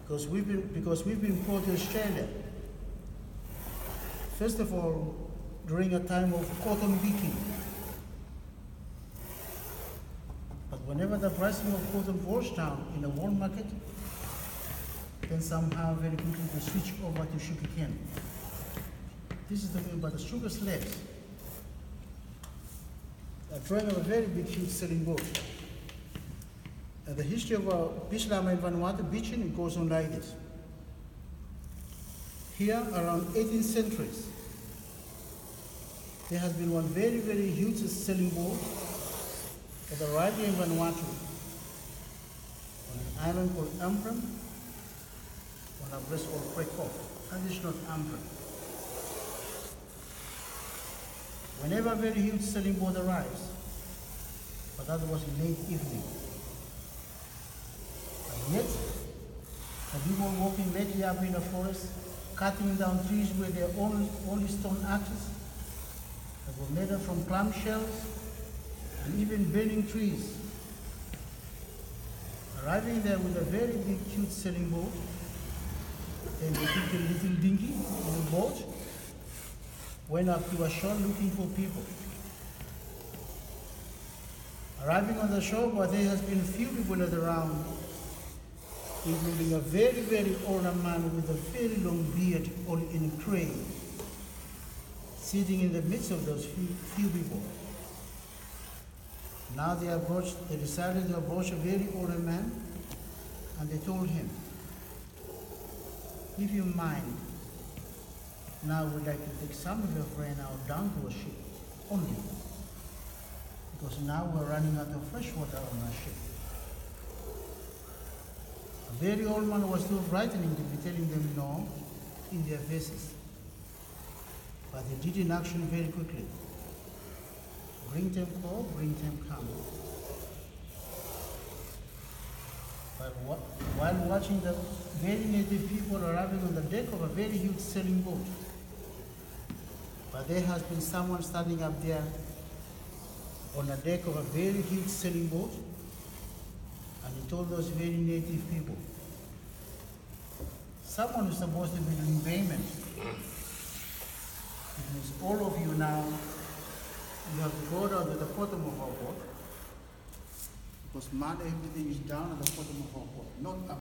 because we've been poor to Australia. First of all, during a time of cotton picking. But whenever the pricing of cotton goes down in the world market, then somehow very quickly they switch over to sugarcane. This is talking about the sugar slabs. They're drawing a very big, huge selling boat. The history of beach llama in Vanuatu beaching, it goes on like this. Here, around 18th centuries, there has been one very, very huge selling boat at the right in Vanuatu, on an island called Ambrym, on a place called Krekop. And it's not Ambrym. Whenever a very huge sailing boat arrives, but that was late evening. And yet, the people walking lately up in the forest, cutting down trees with their only stone axes that were made up from clam shells, and even burning trees. Arriving there with a very big, huge sailing boat, then they took a little dinghy in the boat, went up to a shore looking for people. Arriving on the shore, but there has been a few people around, including a very, very old man with a very long beard, all in gray, sitting in the midst of those few people. Now they decided to approach a very old man, and they told him, if you mind, now we'd like to take some of your friend out down to a ship, only. Because now we're running out of fresh water on our ship. A very old man was too frightening to be telling them no in their faces. But they did in action very quickly. Bring them go, bring them come. But while watching the very native people arriving on the deck of a very huge sailing boat, but there has been someone standing up there on the deck of a very huge sailing boat, and he told those very native people, someone is supposed to be doing payment. It means all of you now, you have to go down to the bottom of our boat, because man, everything is down at the bottom of our boat, not up.